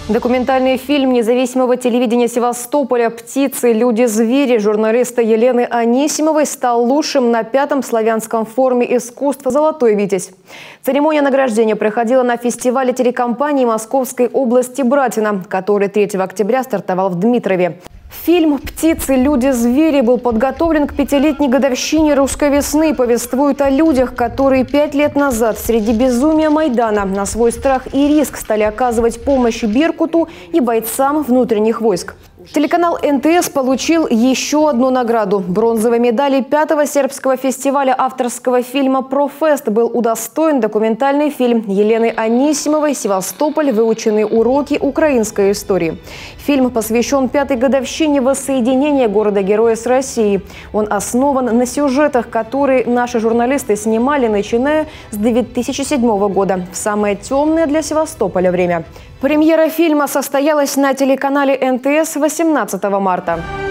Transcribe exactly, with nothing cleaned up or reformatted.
Документальный фильм независимого телевидения Севастополя «Птицы, люди, звери» журналиста Елены Анисимовой стал лучшим на пятом славянском форуме искусства «Золотой Витязь». Церемония награждения проходила на фестивале телекомпании Московской области «Братина», который третьего октября стартовал в Дмитрове. Фильм «Птицы, люди, звери» был подготовлен к пятилетней годовщине русской весны. Повествует о людях, которые пять лет назад среди безумия Майдана на свой страх и риск стали оказывать помощь Беркуту и бойцам внутренних войск. Телеканал эн тэ эс получил еще одну награду. Бронзовой медали пятого сербского фестиваля авторского фильма «Профест» был удостоен документальный фильм Елены Анисимовой «Севастополь. Выученные уроки украинской истории». Фильм посвящен пятой годовщине воссоединения города-героя с Россией. Он основан на сюжетах, которые наши журналисты снимали, начиная с две тысячи седьмого года, в самое темное для Севастополя время. Премьера фильма состоялась на телеканале эн тэ эс восемнадцатого марта.